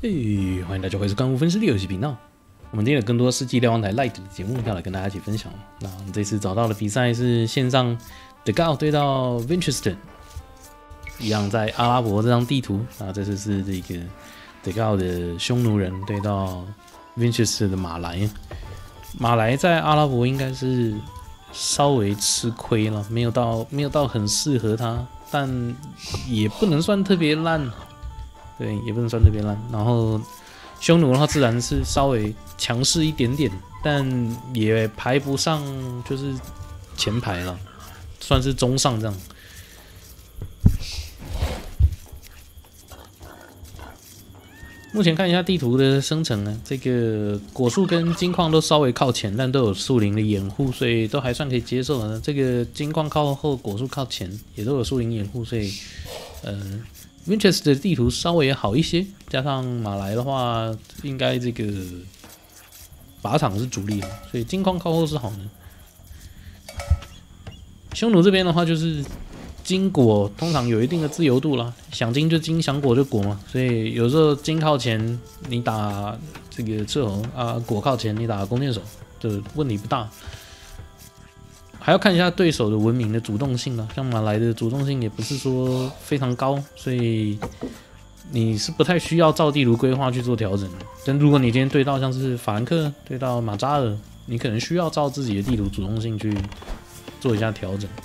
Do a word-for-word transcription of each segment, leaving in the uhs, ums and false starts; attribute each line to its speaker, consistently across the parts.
Speaker 1: 嘿，欢迎大家回收干物分尸的游戏频道。我们今天有更多世纪瞭望台 Light 的节目要来跟大家一起分享。那我们这次找到的比赛是线上 The Gal 对到 Winchester， 一样在阿拉伯这张地图。那这次是这个 The Gal 的匈奴人对到 Winchester 的马来。马来在阿拉伯应该是稍微吃亏了，没有到没有到很适合他，但也不能算特别烂。对，也不能算特别烂。然后匈奴的话，自然是稍微强势一点点，但也排不上就是前排了，算是中上这样。目前看一下地图的生成呢，这个果树跟金矿都稍微靠前，但都有树林的掩护，所以都还算可以接受的。这个金矿靠后，果树靠前，也都有树林掩护，所以呃。Winchester 的地图稍微也好一些，加上马来的话，应该这个靶场是主力的，所以金矿靠后是好的。匈奴这边的话，就是金果通常有一定的自由度啦，想金就金，想果就果嘛，所以有时候金靠前你打这个斥候啊，果靠前你打弓箭手，这问题不大。还要看一下对手的文明的主动性了，像马来的主动性也不是说非常高，所以你是不太需要照地图规划去做调整的。但如果你今天对到像是法兰克，对到马扎尔，你可能需要照自己的地图主动性去做一下调整。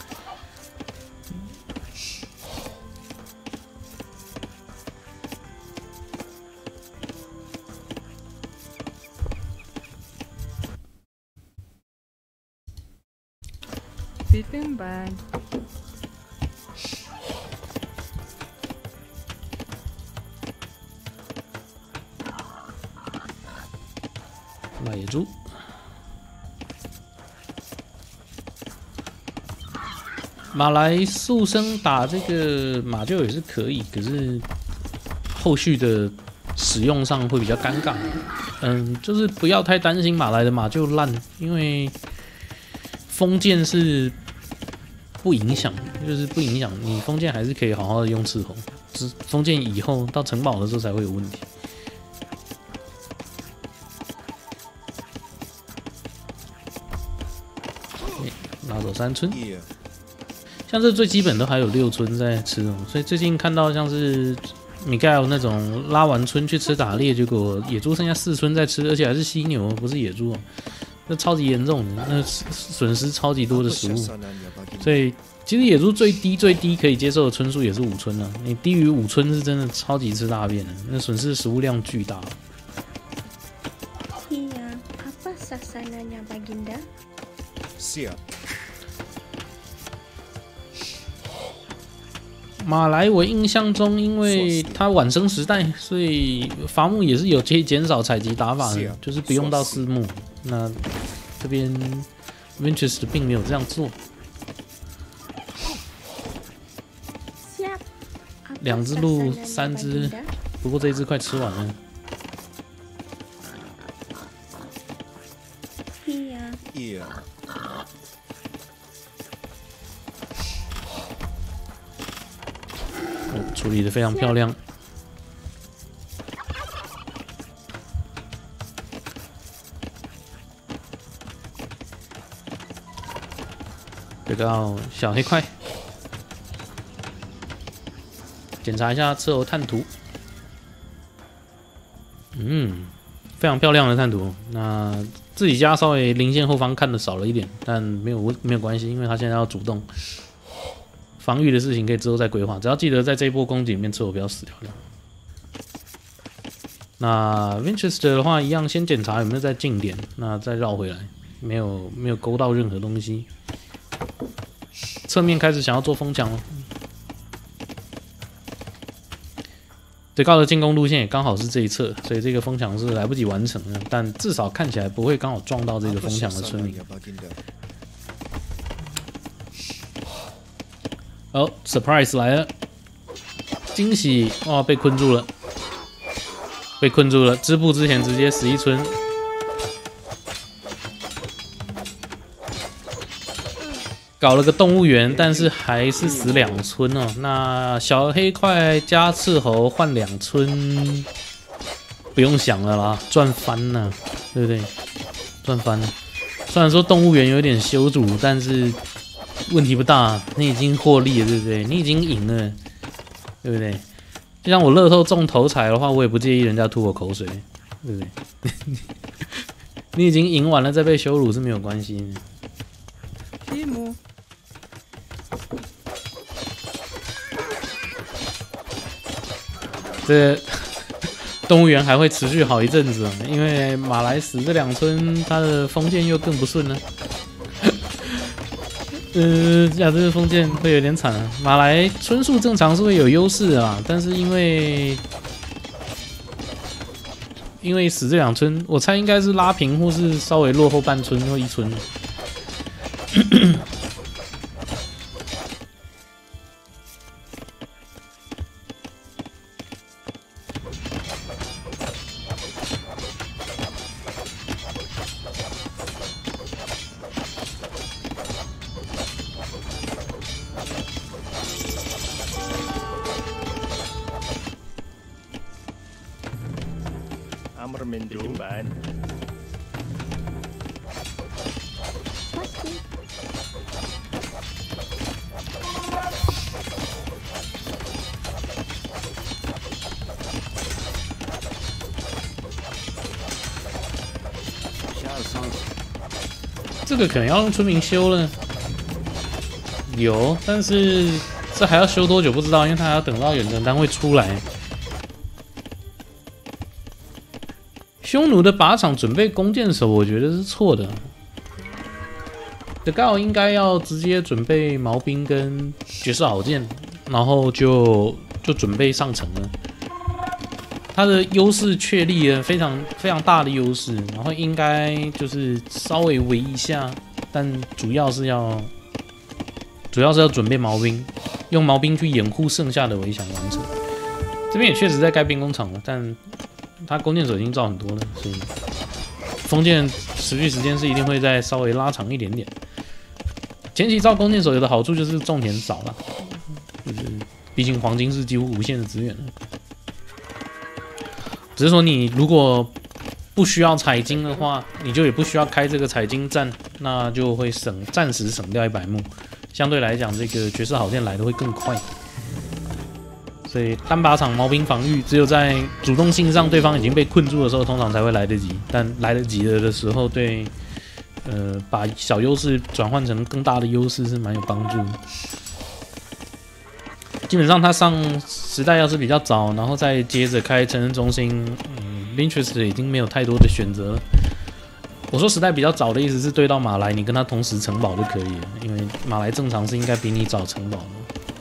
Speaker 2: Sleeping bag.
Speaker 1: 那野猪，马来速生打这个马厩也是可以，可是后续的使用上会比较尴尬。嗯，就是不要太担心马来的马厩烂，因为封建是不影响，就是不影响你封建还是可以好好的用斥候，只封建以后到城堡的时候才会有问题。拿走三村，像这最基本都还有六村在吃哦，所以最近看到像是米盖尔那种拉完村去吃打猎，结果野猪剩下四村在吃，而且还是犀牛，不是野猪哦。那超级严重的，那损失超级多的食物，所以其实野猪最低最低可以接受的村数也是五村啊，你低于五村是真的超级吃大便的，那损失食物量巨大。
Speaker 3: Iya, apa sasananya Baginda?
Speaker 4: Siap.
Speaker 1: 马来我印象中，因为它晚生时代，所以伐木也是有可以减少采集打法的，就是不用到四木。那这边 Winchester 并没有这样做。两只鹿，三只，不过这一只快吃完了。
Speaker 4: Iya.
Speaker 1: 处理的非常漂亮。这个小黑块，检查一下斥候探图。嗯，非常漂亮的探图。那自己家稍微零线后方看的少了一点，但没有没有关系，因为他现在要主动。防御的事情可以之后再规划，只要记得在这一波攻击里面斥候不要死掉就好。那 Winchester 的话，一样先检查有没有在近点，那再绕回来，没有没有勾到任何东西。侧面开始想要做风墙了，最高的进攻路线也刚好是这一侧，所以这个风墙是来不及完成的，但至少看起来不会刚好撞到这个风墙的村民。哦 ，surprise 来了，惊喜！哇，被困住了，被困住了。织布之前直接死一村，搞了个动物园，但是还是死两村哦。那小黑块加斥候换两村， 不用想了啦，赚翻了，对不对？赚翻了。虽然说动物园有点羞辱，但是问题不大，你已经获利了，对不对？你已经赢了，对不对？就像我乐透中头彩的话，我也不介意人家吐我口水，对不对？你已经赢完了，再被羞辱是没有关系的。
Speaker 3: 蒂姆，
Speaker 1: 这动物园还会持续好一阵子，因为马来死这两村，它的封建又更不顺了。呃，亚洲的封建会有点惨啊。马来村数正常是会有优势的啦，但是因为因为死这两村，我猜应该是拉平或是稍微落后半村或一村。
Speaker 2: Amr min dijumpan.
Speaker 3: pasti.
Speaker 1: 这个可能要用村民修了，有，但是这还要修多久不知道，因为他还要等到远程单位出来。匈奴的靶场准备弓箭手，我觉得是错的。德高应该要直接准备毛兵跟绝世好剑，然后就就准备上城了。他的优势确立了非常非常大的优势，然后应该就是稍微围一下，但主要是要主要是要准备毛兵，用毛兵去掩护剩下的围墙完成。这边也确实在盖兵工厂了，但他弓箭手已经造很多了，所以封建持续时间是一定会再稍微拉长一点点。前期造弓箭手有的好处就是种田少了，就是毕竟黄金是几乎无限的资源了。只是说你如果不需要采金的话，你就也不需要开这个采金站，那就会省暂时省掉一百目，相对来讲这个绝世好剑来的会更快。所以单靶场毛兵防御，只有在主动性上对方已经被困住的时候，通常才会来得及。但来得及了的时候，对呃把小优势转换成更大的优势是蛮有帮助的。基本上他上时代要是比较早，然后再接着开城镇中心，嗯 ，Vintress 已经没有太多的选择了。我说时代比较早的意思是对到马来，你跟他同时城堡就可以了，因为马来正常是应该比你早城堡的。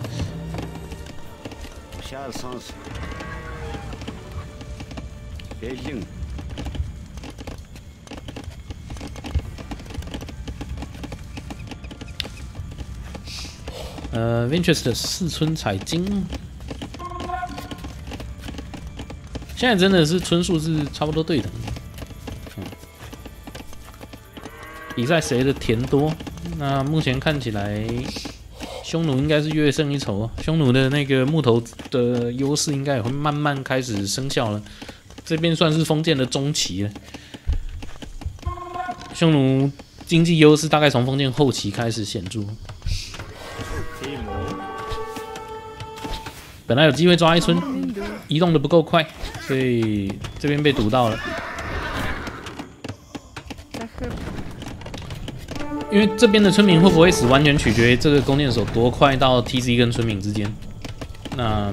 Speaker 1: 呃 ，Vintress 的四村采金，现在真的是村数是差不多对等的。嗯，比赛谁的田多？那目前看起来，匈奴应该是略胜一筹啊。匈奴的那个木头的优势应该也会慢慢开始生效了。这边算是封建的中期了。匈奴经济优势大概从封建后期开始显著。本来有机会抓一村，移动的不够快，所以这边被堵到了。因为这边的村民会不会死，完全取决于这个弓箭手多快到 T C 跟村民之间。那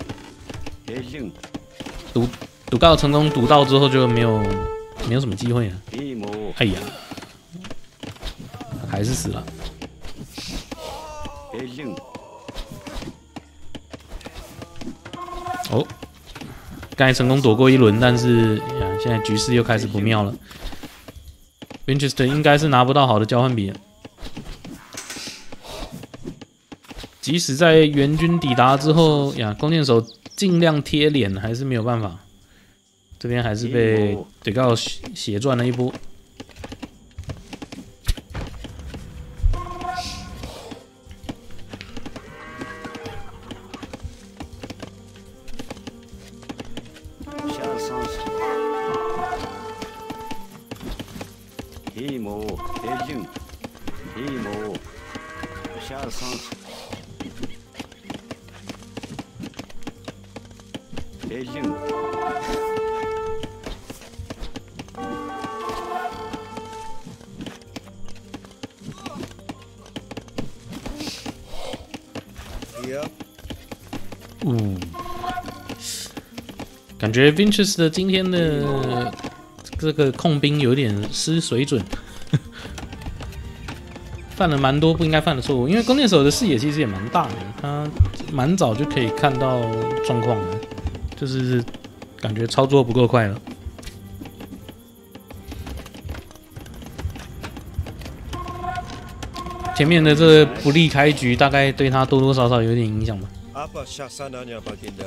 Speaker 1: 堵堵到成功堵到之后就没有没有什么机会了。哎呀，还是死了。哦，刚才成功躲过一轮，但是呀，现在局势又开始不妙了。Winchester 应该是拿不到好的交换比，即使在援军抵达之后，呀，弓箭手尽量贴脸，还是没有办法。这边还是被德高血赚了一波。
Speaker 2: Timo, Ejim, Timo, Sharsan, Ejim.
Speaker 1: 嗯，感觉 Vinchester 今天的这个控兵有点失水准，犯了蛮多不应该犯的错误。因为弓箭手的视野其实也蛮大的，他蛮早就可以看到状况了，就是感觉操作不够快了。前面的这个不利开局，大概对他多多少少有点影响吧。
Speaker 4: Apa syasananya Baginda?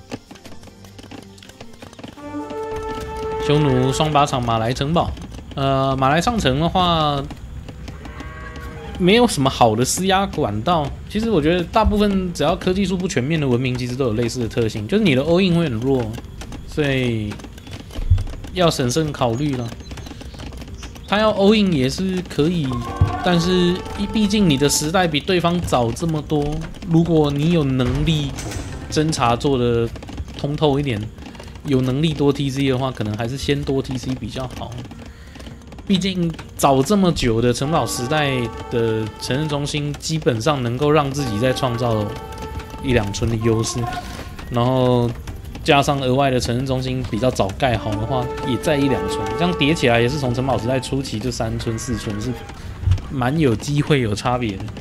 Speaker 1: 匈奴双靶场马来城堡，呃，马来上城的话，没有什么好的施压管道。其实我觉得大部分只要科技树不全面的文明，其实都有类似的特性，就是你的 all in 会很弱，所以要审慎考虑了。他要 all in 也是可以。 但是，毕竟你的时代比对方早这么多，如果你有能力侦查做的通透一点，有能力多 T C 的话，可能还是先多 T C 比较好。毕竟早这么久的城堡时代的城镇中心，基本上能够让自己再创造一两村的优势，然后加上额外的城镇中心比较早盖好的话，也在一两村，这样叠起来也是从城堡时代初期就三村四村是。 蛮有机会有差别的，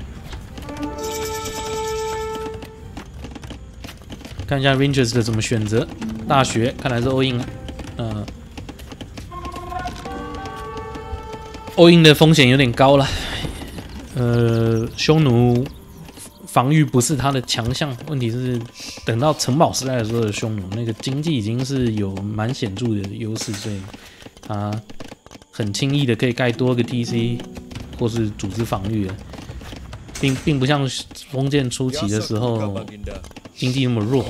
Speaker 1: 看一下 Rangers 的怎么选择。大学看来是 all in 了，呃 ，all in 的风险有点高了。呃，匈奴防御不是他的强项，问题是等到城堡时代的时候的匈奴，那个经济已经是有蛮显著的优势，所以他很轻易的可以盖多个 T C。 或是组织防御了，并并不像封建初期的时候经济那么弱。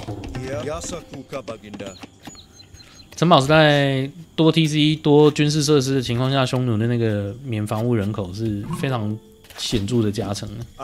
Speaker 1: 城堡时代多 T C 多军事设施的情况下，匈奴的那个免防务人口是非常显著的加成的。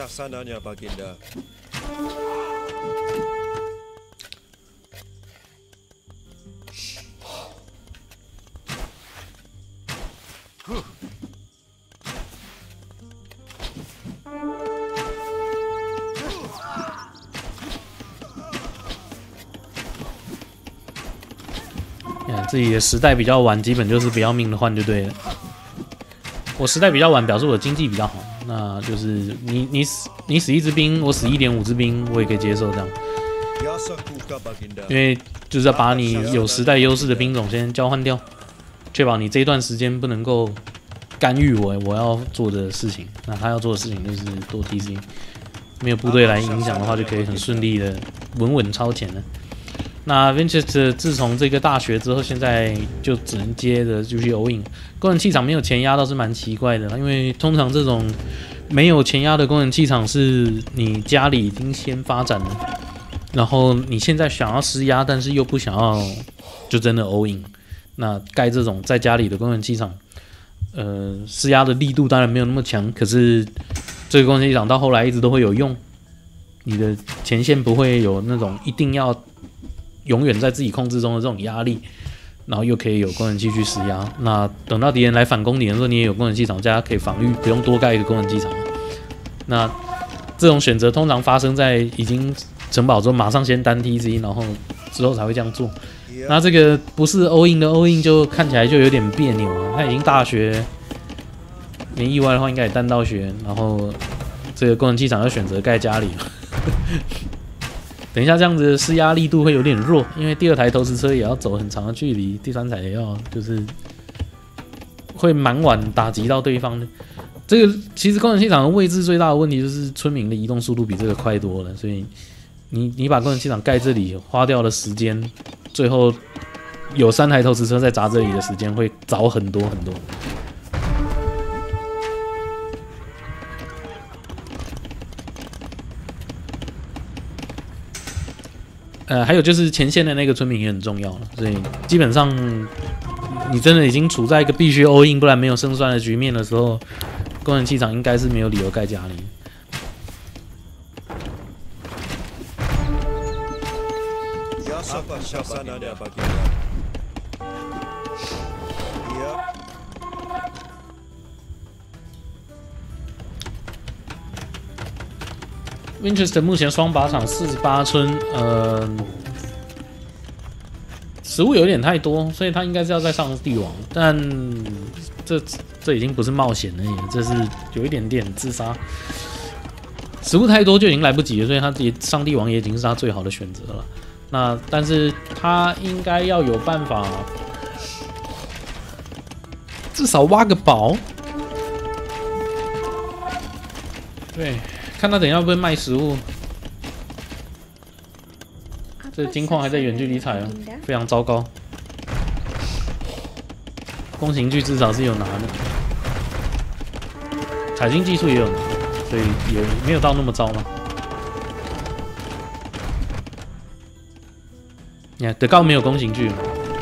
Speaker 1: 自己的时代比较晚，基本就是不要命的换就对了。我时代比较晚，表示我经济比较好，那就是你你死你死一支兵，我死一点五支兵，我也可以接受这样。因为就是要把你有时代优势的兵种先交换掉，确保你这一段时间不能够干预我我要做的事情。那他要做的事情就是多 T C， 没有部队来影响的话，就可以很顺利的稳稳超前了。 那 Vinchester 自从这个大学之后，现在就只能接着继续 all in。工人气场没有前压倒是蛮奇怪的，因为通常这种没有前压的工人气场是你家里已经先发展了，然后你现在想要施压，但是又不想要就真的 all in。那盖这种在家里的工人气场，呃，施压的力度当然没有那么强，可是这个工人气场到后来一直都会有用，你的前线不会有那种一定要。 永远在自己控制中的这种压力，然后又可以有工人机去施压。那等到敌人来反攻你的时候，你也有工人机场，加可以防御，不用多盖一个工人机场。那这种选择通常发生在已经城堡之后，马上先单 T C， 然后之后才会这样做。那这个不是 all in 的 all in， 就看起来就有点别扭了。他已经大学，没意外的话应该也单到学，然后这个工人机场要选择盖家里了。等一下，这样子的施压力度会有点弱，因为第二台投石车也要走很长的距离，第三台也要就是会蛮晚打击到对方的。这个其实工人气场的位置最大的问题就是村民的移动速度比这个快多了，所以你你把工人气场盖这里花掉的时间，最后有三台投石车在砸这里的时间会早很多很多。 呃，还有就是前线的那个村民也很重要了，所以基本上你真的已经处在一个必须 all in 不然没有胜算的局面的时候，工人气场应该是没有理由盖家里。
Speaker 4: Apa Shasananya Baginda. Ya.
Speaker 1: Winchester 目前双靶场四十八村，呃，食物有点太多，所以他应该是要再上帝王，但这这已经不是冒险了，这是有一点点自杀。食物太多就已经来不及了，所以他也上帝王也已经是他最好的选择了。那但是他应该要有办法，至少挖个宝。对，看他等一下会不会卖食物。这金矿还在远距离采哦，非常糟糕。弓形锯至少是有拿的，采金技术也有拿，所以也没有到那么糟嘛。你看德高没有弓形锯，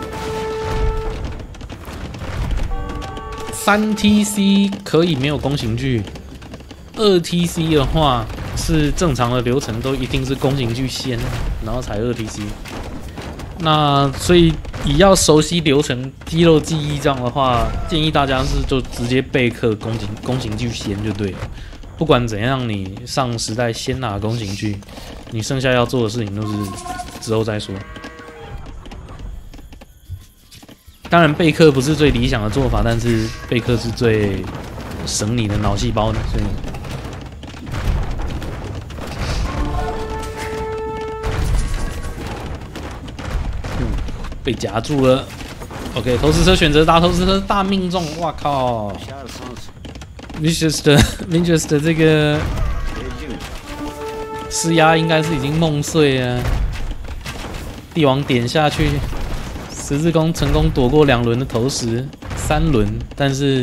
Speaker 1: 三 T C 可以没有弓形锯，二 T C 的话是正常的流程，都一定是弓形锯先，然后才二 T C。那所以以要熟悉流程、肌肉记忆这样的话，建议大家是就直接备课弓形弓形锯先就对了。不管怎样，你上时代先拿弓形锯，你剩下要做的事情都是之后再说。当然，备课不是最理想的做法，但是备课是最省你的脑细胞的，所以。嗯，被夹住了。OK， 投石车选择打投石车，大命中！哇靠 ！Winchester Winchester 这个施压应该是已经梦碎了。帝王点下去。十字弓成功躲过两轮的投石，三轮，但是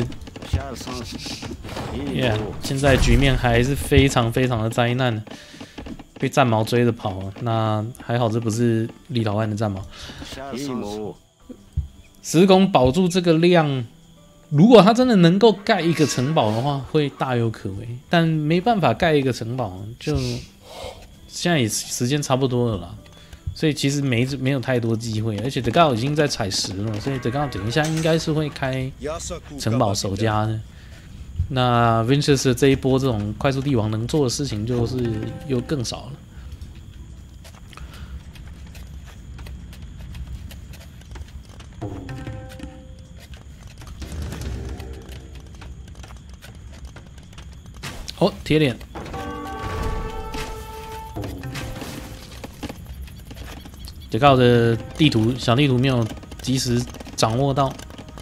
Speaker 1: ，Yeah， 现在局面还是非常非常的灾难，被战矛追着跑。那还好，这不是立陶宛的战矛。十字弓保住这个量，如果他真的能够盖一个城堡的话，会大有可为。但没办法盖一个城堡，就现在也时间差不多了啦。所以其实没没有太多机会，而且德高已经在采石了，所以德高等一下应该是会开城堡守家的。那 Winchester 这一波这种快速帝王能做的事情就是又更少了。哦，铁脸。德高的地图小地图没有及时掌握到，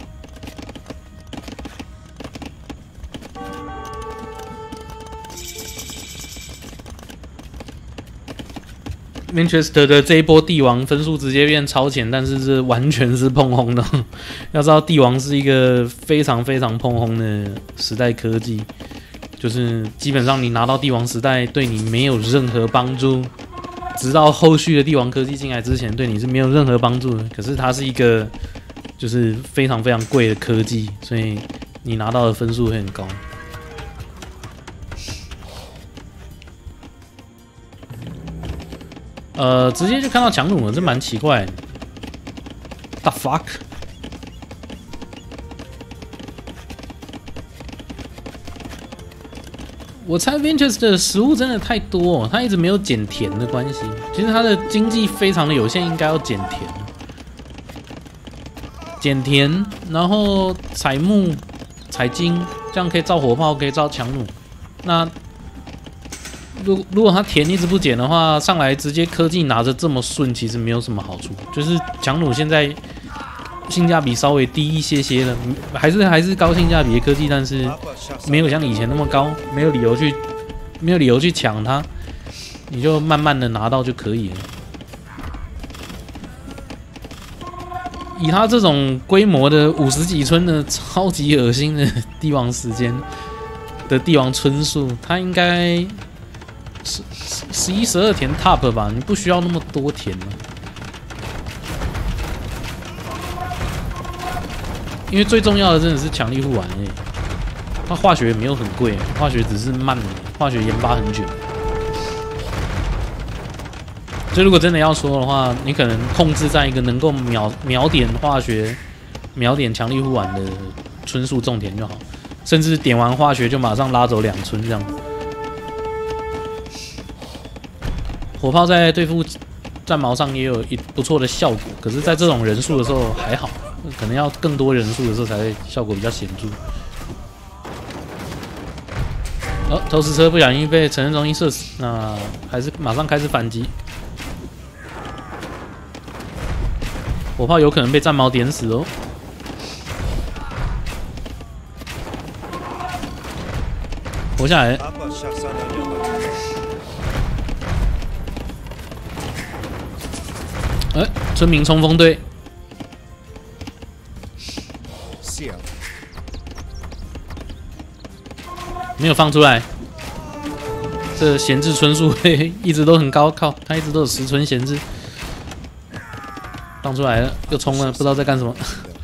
Speaker 1: Winchester 的这一波帝王分数直接变超前，但是这完全是碰轰的。要知道帝王是一个非常非常碰轰的时代科技，就是基本上你拿到帝王时代对你没有任何帮助。直到后续的帝王科技进来之前，对你是没有任何帮助的。可是它是一个就是非常非常贵的科技，所以你拿到的分数会很高。呃，直接就看到强弩了，这蛮奇怪的。The fuck？ 我猜 Winchester 的食物真的太多、哦，他一直没有减甜的关系。其实他的经济非常的有限，应该要减甜。减甜，然后采木、采金，这样可以造火炮，可以造强弩。那如如果他甜一直不减的话，上来直接科技拿着这么顺，其实没有什么好处。就是强弩现在性价比稍微低一些些了，还是还是高性价比的科技，但是没有像以前那么高，没有理由去没有理由去抢它，你就慢慢的拿到就可以了。以他这种规模的五十几村的超级恶心的帝王时间的帝王村数，他应该是十一、十二田 top 吧，你不需要那么多田了。因为最重要的真的是强力护腕诶，它化学也没有很贵，化学只是慢，化学研发很久。所以如果真的要说的话，你可能控制在一个能够秒秒点化学、秒点强力护腕的村数种田就好，甚至点完化学就马上拉走两村这样。火炮在对付战矛上也有一不错的效果，可是，在这种人数的时候还好。可能要更多人数的时候才会效果比较显著。哦，投石车不小心被城镇中心射死，那还是马上开始反击。火炮有可能被战矛点死哦。活下来。哎、欸，村民冲锋队。没有放出来，这闲置村数一直都很高，靠，他一直都有十村闲置。放出来了，又冲了，不知道在干什么。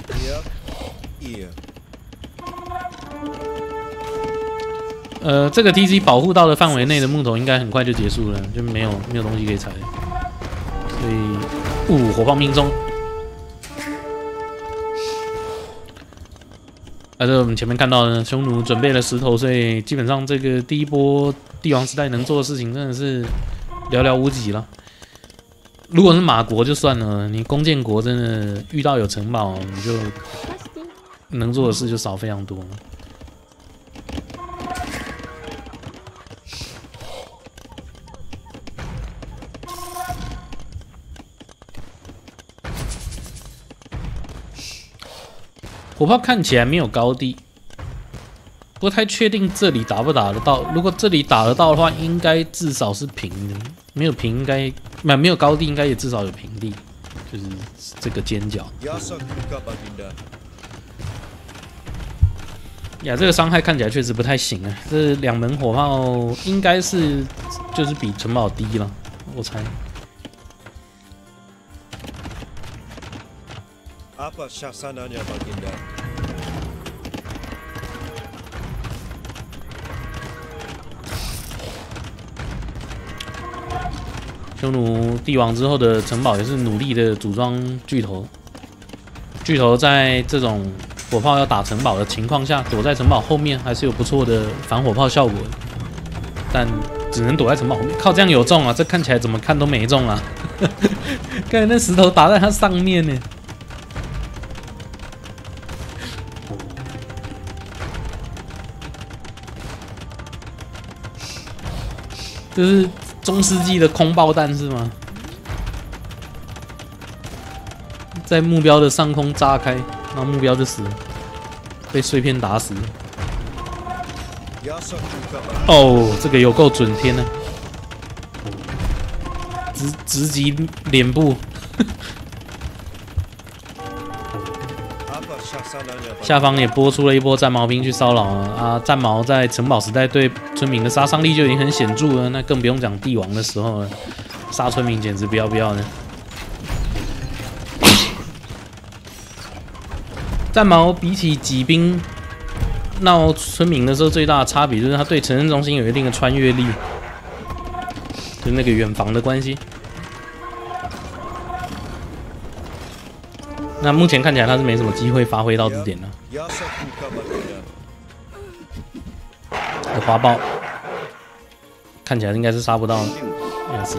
Speaker 1: 呃，这个 T C 保护到的范围内的木头应该很快就结束了，就没有没有东西可以采，所以，呜、哦，火炮命中。啊，这我们前面看到的匈奴准备了石头，所以基本上这个第一波帝王时代能做的事情真的是寥寥无几了。如果是马国就算了，你弓箭国真的遇到有城堡，你就能做的事就少非常多了。火炮看起来没有高地，不太确定这里打不打得到。如果这里打得到的话，应该至少是平的；没有平，应该没没有高地，应该也至少有平地，就是这个尖角。呀，这个伤害看起来确实不太行啊！这两门火炮应该是就是比城堡低了，我猜。
Speaker 4: Apa syasananya Baginda?
Speaker 1: 匈奴帝王之后的城堡也是努力的组装巨头，巨头在这种火炮要打城堡的情况下，躲在城堡后面还是有不错的反火炮效果的，但只能躲在城堡后面。靠，这样有中啊！这看起来怎么看都没中啊！刚才那石头打在它上面呢。这是中世纪的空爆弹是吗？在目标的上空炸开，然后目标就死了，被碎片打死了。哦，这个有够准天呢、啊，直直击脸部。下方也播出了一波战矛兵去骚扰啊！战矛在城堡时代对村民的杀伤力就已经很显著了，那更不用讲帝王的时候了，杀村民简直不要不要的。战矛比起骑兵闹村民的时候，最大的差别就是它对城镇中心有一定的穿越力，就是那个远防的关系。那目前看起来他是没什么机会发挥到这点了。有花豹，看起来应该是杀不到，应该是。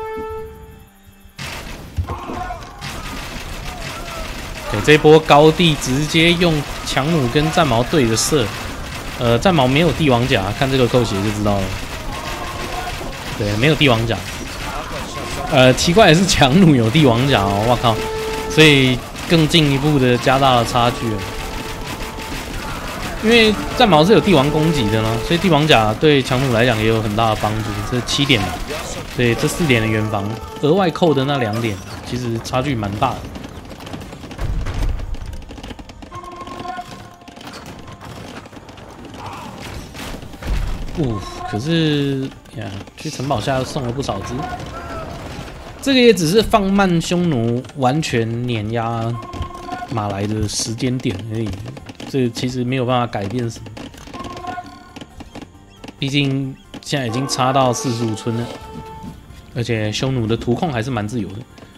Speaker 1: 对，这一波高地直接用强弩跟战矛对着射，呃，战矛没有帝王甲，看这个扣血就知道了。对，没有帝王甲。呃，奇怪的是强弩有帝王甲哦，我靠！所以。更进一步的加大了差距了，因为战矛是有帝王攻击的呢，所以帝王甲对强弩来讲也有很大的帮助。这七点嘛，所以这四点的远防额外扣的那两点，其实差距蛮大的。哦，可是呀，去城堡下又送了不少只。这个也只是放慢匈奴完全碾压马来的时间点而已，这其实没有办法改变什么。毕竟现在已经差到四十五村了，而且匈奴的图控还是蛮自由的。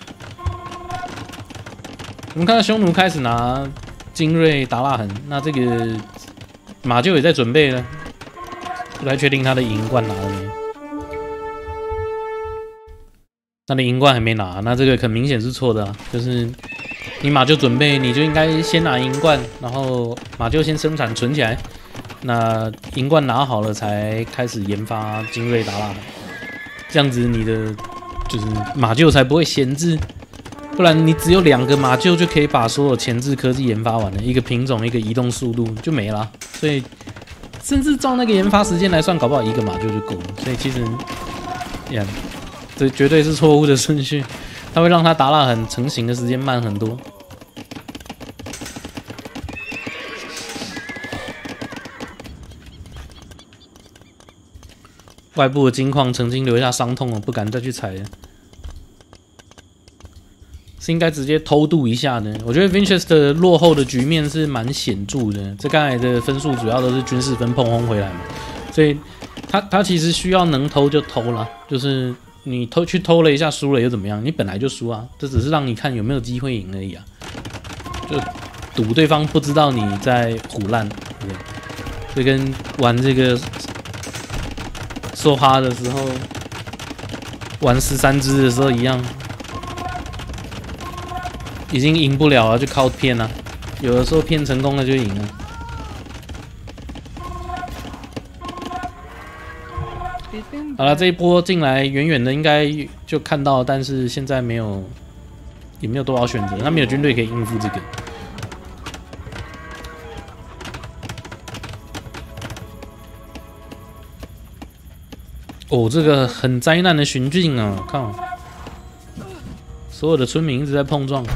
Speaker 1: 我们看到匈奴开始拿精锐达拉痕，那这个马厩也在准备了，不太确定他的银冠拿了没。他的银冠还没拿，那这个很明显是错的啊，就是你马厩准备，你就应该先拿银冠，然后马厩先生产存起来，那银冠拿好了才开始研发精锐达拉，这样子你的就是马厩才不会闲置，不然你只有两个马厩就可以把所有前置科技研发完了，一个品种一个移动速度就没了，所以甚至照那个研发时间来算，搞不好一个马厩就够了，所以其实呀。这绝对是错误的顺序，它会让它达拉很成型的时间慢很多。外部的金矿曾经留下伤痛了，不敢再去采了，是应该直接偷渡一下的。我觉得 Winchester 落后的局面是蛮显著的，这刚才的分数主要都是军事分碰轰回来嘛，所以他他其实需要能偷就偷了，就是。你偷去偷了一下，输了又怎么样？你本来就输啊，这只是让你看有没有机会赢而已啊。就赌对方不知道你在唬烂，对，就跟玩这个梭哈的时候，玩十三只的时候一样，已经赢不了了，就靠骗啊。有的时候骗成功了就赢了。好了，这一波进来远远的应该就看到，但是现在没有，也没有多少选择，他没有军队可以应付这个。哦，这个很灾难的巡境啊！看，所有的村民一直在碰撞，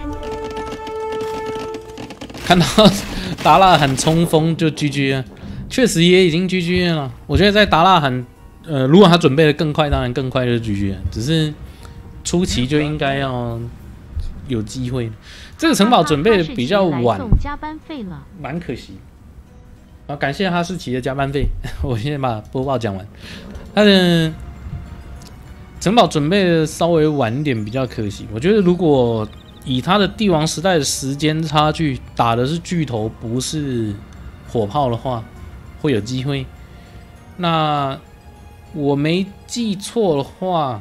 Speaker 1: 看到达拉罕冲锋就 G G 了，确实也已经 G G 了。我觉得在达拉罕。呃，如果他准备的更快，当然更快就是 G G 了。只是初期就应该要有机会。这个城堡准备的比较晚，蛮可惜。好，感谢哈士奇的加班费。我先把播报讲完。他的城堡准备的稍微晚一点，比较可惜。我觉得如果以他的帝王时代的时间差距，打的是巨头，不是火炮的话，会有机会。那。我没记错的话，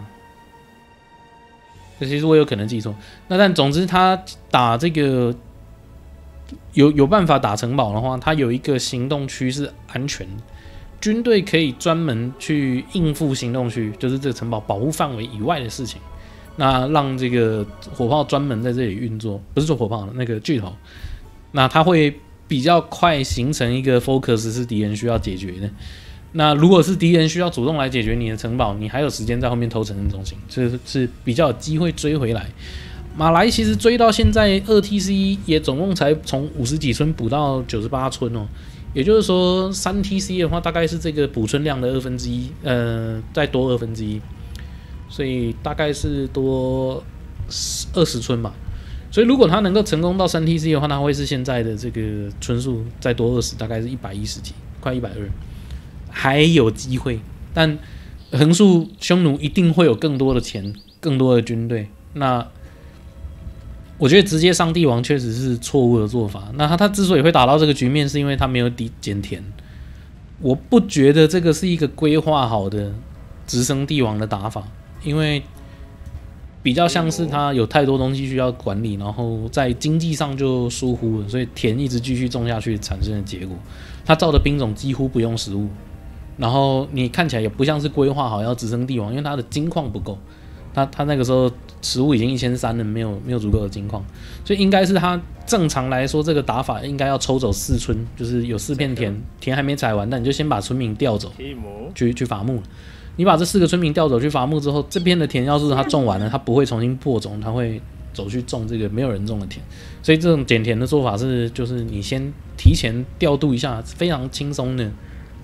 Speaker 1: 其实我有可能记错。那但总之，他打这个有有办法打城堡的话，他有一个行动区是安全的，军队可以专门去应付行动区，就是这个城堡保护范围以外的事情。那让这个火炮专门在这里运作，不是做火炮的那个巨头，那它会比较快形成一个 focus 是敌人需要解决的。那如果是敌人需要主动来解决你的城堡，你还有时间在后面偷城镇中心，这是比较有机会追回来。马来其实追到现在二 T C 也总共才从五十几村补到九十八村哦，也就是说三 T C 的话大概是这个补村量的二分之一，呃，再多二分之一，所以大概是多二十村吧。所以如果他能够成功到三 T C 的话，那会是现在的这个村数再多二十，大概是一百一十几，快一百二。还有机会，但横竖匈奴一定会有更多的钱、更多的军队。那我觉得直接上帝王确实是错误的做法。那他他之所以会打到这个局面，是因为他没有抵减田。我不觉得这个是一个规划好的直升帝王的打法，因为比较像是他有太多东西需要管理，然后在经济上就疏忽了，所以田一直继续种下去产生的结果。他造的兵种几乎不用食物。然后你看起来也不像是规划好要直升帝王，因为他的金矿不够，他他那个时候食物已经一千三了，没有没有足够的金矿，所以应该是他正常来说这个打法应该要抽走四村，就是有四片田，田还没采完，但你就先把村民调走，去去伐木。你把这四个村民调走去伐木之后，这边的田要是他种完了，他不会重新播种，他会走去种这个没有人种的田，所以这种减田的做法是，就是你先提前调度一下，非常轻松的。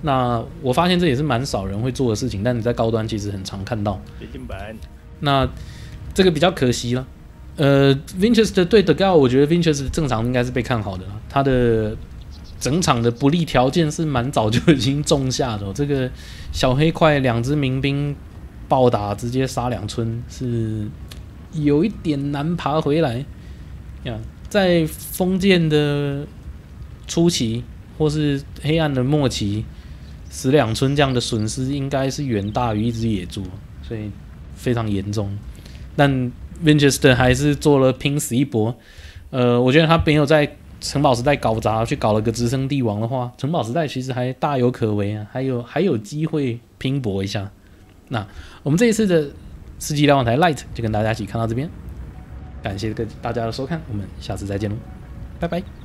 Speaker 1: 那我发现这也是蛮少人会做的事情，但你在高端其实很常看到。
Speaker 5: 液晶版，
Speaker 1: 那这个比较可惜了。呃 ，Winchester 对 Degao， 我觉得 Winchester 正常应该是被看好的啦，他的整场的不利条件是蛮早就已经种下的、哦。这个小黑块两支民兵暴打，直接杀两村，是有一点难爬回来。呀，在封建的初期或是黑暗的末期，死两村这样的损失应该是远大于一只野猪，所以非常严重。但 Winchester 还是做了拼死一搏。呃，我觉得他没有在城堡时代搞砸，去搞了个直升帝王的话，城堡时代其实还大有可为啊，还有还有机会拼搏一下。那我们这一次的世纪瞭望台 Light 就跟大家一起看到这边，感谢大家的收看，我们下次再见喽，拜拜。